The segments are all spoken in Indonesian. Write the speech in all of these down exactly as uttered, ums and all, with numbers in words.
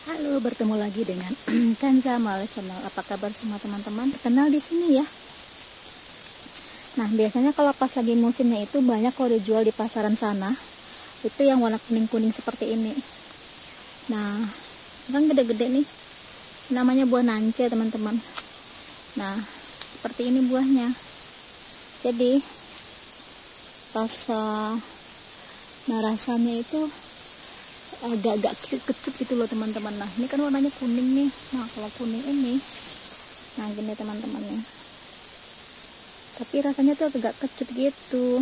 Halo, bertemu lagi dengan Kanza melalui channel. Apa kabar semua teman-teman? Kenal di sini ya. Nah, biasanya kalau pas lagi musimnya itu banyak kalau dijual di pasaran sana. Itu yang warna kuning-kuning seperti ini. Nah, kan gede-gede nih. Namanya buah nance, teman-teman. Nah, seperti ini buahnya. Jadi, pas uh, nah rasanya itu agak-agak kecut gitu loh teman-teman. Nah ini kan warnanya kuning nih. Nah kalau kuning ini, nah gini teman-teman nih, tapi rasanya tuh agak kecut gitu.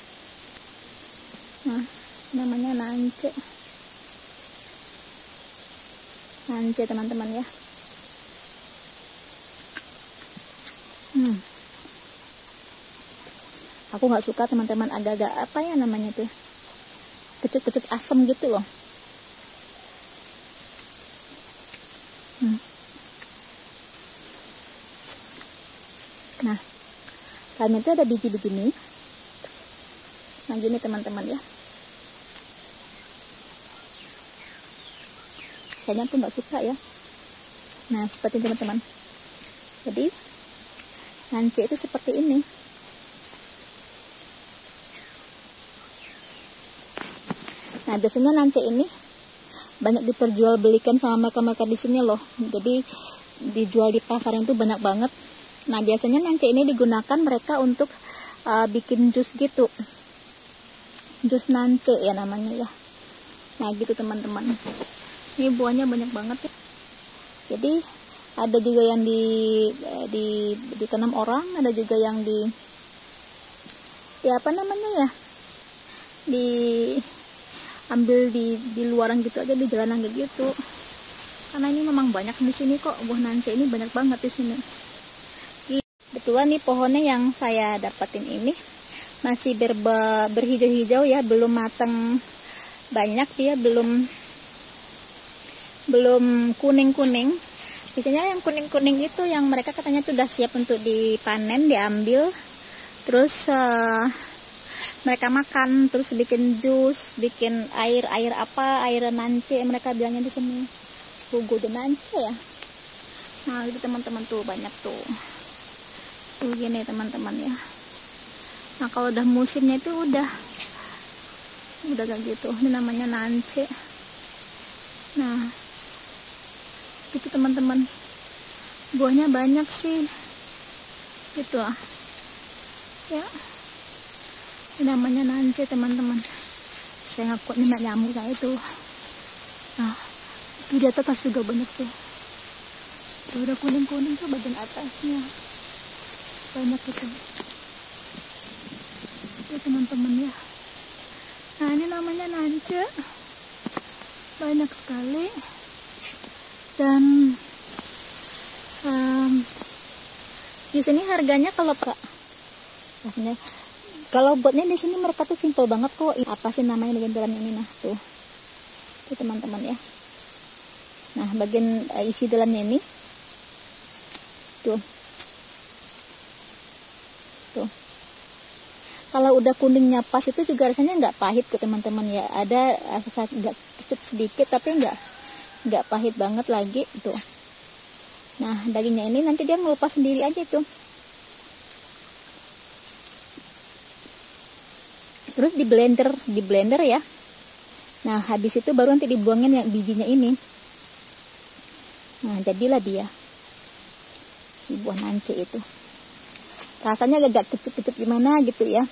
Nah namanya nance, nance teman-teman ya. Hmm. Aku nggak suka teman-teman, agak-agak apa ya namanya tuh, kecut-kecut asam gitu loh. Hmm. Nah, kalian itu ada biji begini. Nah, gini teman-teman ya. Saya tuh nggak suka ya. Nah, seperti teman-teman. Jadi, nance itu seperti ini. Nah, biasanya nance ini banyak diperjualbelikan sama mereka-mereka di sini loh. Jadi dijual di pasaran itu banyak banget. Nah biasanya nance ini digunakan mereka untuk uh, bikin jus gitu, jus nance ya namanya ya. Nah gitu teman-teman. Ini buahnya banyak banget ya. Jadi ada juga yang di di ditanam orang, ada juga yang di ya apa namanya ya, di ambil di di luaran gitu aja, di jalanan gitu. Karena ini memang banyak di sini kok, buah nance ini banyak banget di sini. Kebetulan nih pohonnya yang saya dapatin ini masih berba, berhijau-hijau ya, belum matang banyak dia, belum belum kuning-kuning. Biasanya yang kuning-kuning itu yang mereka katanya tuh udah siap untuk dipanen, diambil, terus uh, mereka makan, terus bikin jus, bikin air air apa, air nance mereka bilangnya di sini, jugo de nance ya. Nah itu teman-teman tuh banyak tuh, tuh gini teman-teman ya. Nah kalau udah musimnya itu udah udah kayak gitu, ini namanya nance. Nah itu teman-teman, buahnya banyak sih, gitu lah ya. Ini namanya nance teman-teman. Saya nggak kuat nih nyamuk kayak itu. Nah itu di atas juga banyak tuh. Tuh udah kuning-kuning tuh bagian atasnya banyak itu. Itu teman-teman ya. Nah ini namanya nance, banyak sekali. Dan um, di sini harganya kalau pak, maksudnya kalau buatnya di sini mereka tuh simple banget kok. Apa sih namanya bagian dalamnya ini? Nah tuh, tuh teman-teman ya. Nah bagian uh, isi dalamnya ini, tuh, tuh. Kalau udah kuningnya pas itu juga rasanya nggak pahit kok teman-teman ya. Ada rasa nggak kecut sedikit tapi nggak nggak pahit banget lagi tuh. Nah dagingnya ini nanti dia ngelupas sendiri aja tuh. Terus di blender, di blender ya. Nah habis itu baru nanti dibuangin yang bijinya ini. Nah jadilah dia si buah nance itu. Rasanya agak kecut-kecut gimana gitu ya.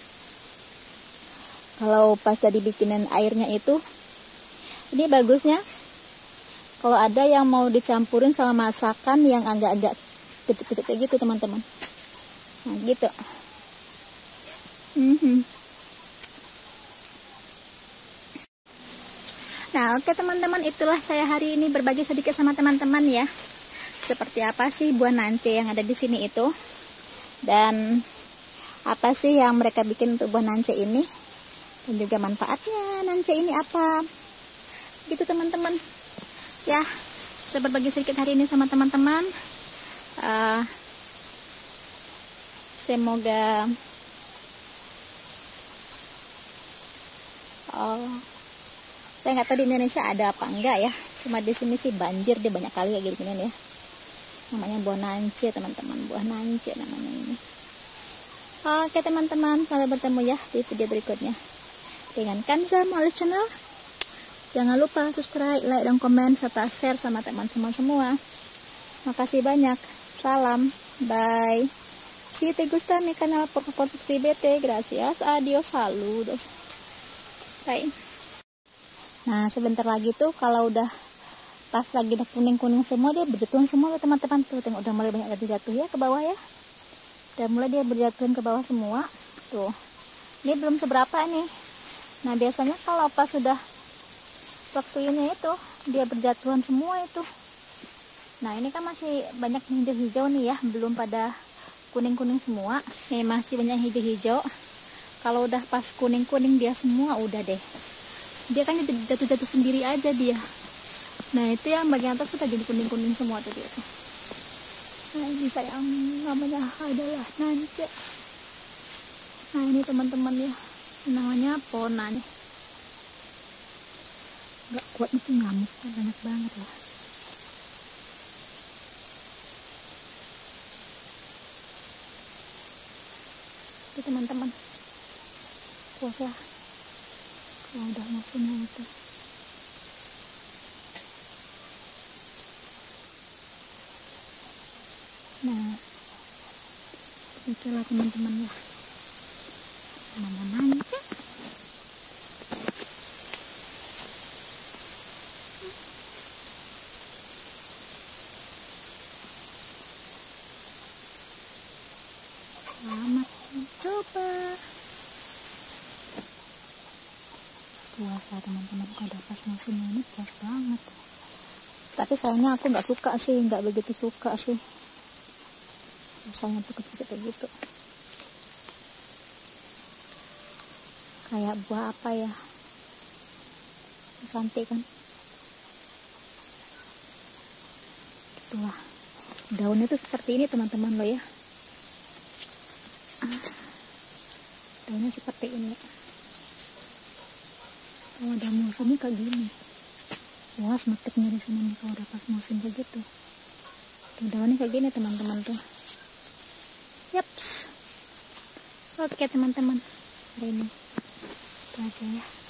Kalau pas tadi bikinin airnya itu, ini bagusnya kalau ada yang mau dicampurin sama masakan yang agak-agak kecut-kecut kayak gitu teman-teman. Nah gitu. Mm-hmm. Nah oke teman-teman, itulah saya hari ini berbagi sedikit sama teman-teman ya. Seperti apa sih buah nance yang ada di sini itu. Dan apa sih yang mereka bikin untuk buah nance ini. Dan juga manfaatnya nance ini apa. Gitu teman-teman. Ya, saya berbagi sedikit hari ini sama teman-teman. Uh, semoga uh, saya nggak tahu di Indonesia ada apa enggak ya. Cuma di sini sih banjir deh banyak kali kayak gini ya. Namanya buah nance teman-teman, buah nance namanya ini. Oke teman-teman, sampai bertemu ya di video berikutnya dengan Kanza Moles Channel. Jangan lupa subscribe, like, dan komen serta share sama teman-teman semua. Makasih banyak. Salam, bye. Si te gusta mi canal, por favor suscríbete. Gracias, adios, saludos. Bye. Nah, sebentar lagi tuh kalau udah pas lagi udah kuning-kuning semua, dia berjatuhan semua teman-teman tuh. Tengok udah mulai banyak lagi jatuh ya ke bawah ya. Udah mulai dia berjatuhan ke bawah semua. Tuh. Ini belum seberapa nih. Nah, biasanya kalau pas sudah waktu ini itu dia berjatuhan semua itu. Nah, ini kan masih banyak hijau-hijau nih ya, belum pada kuning-kuning semua. Nih masih banyak hijau-hijau. Kalau udah pas kuning-kuning dia semua udah deh. Dia kan jatuh-jatuh sendiri aja dia. Nah, itu yang bagian atas sudah jadi kuning-kuning semua tuh dia tuh. Nah, ini sayang namanya adalah nance. Nah, ini teman-teman ya. Namanya pona nih. Gak kuat itu ngamuk, banyak banget ya. Itu teman-teman, puas lah kalau udah musimnya itu. Nah, itulah teman-teman ya, namanya nance. Selamat mencoba. Puas lah teman-teman, kalau udah pas musim ini puas banget. Tapi sayangnya aku nggak suka sih, nggak begitu suka sih. Rasanya tuh kecil kayak gitu. Kayak buah apa ya? Cantik kan? Itulah. Daunnya tuh seperti ini teman-teman loh ya. Daunnya seperti ini. Kalau udah musimnya kayak gini, puas metiknya di sini nih kalau udah pas musim kayak gitu. Tuh, daunnya kayak gini teman-teman tuh. Yaps. Oke teman-teman, hari ini itu aja ya.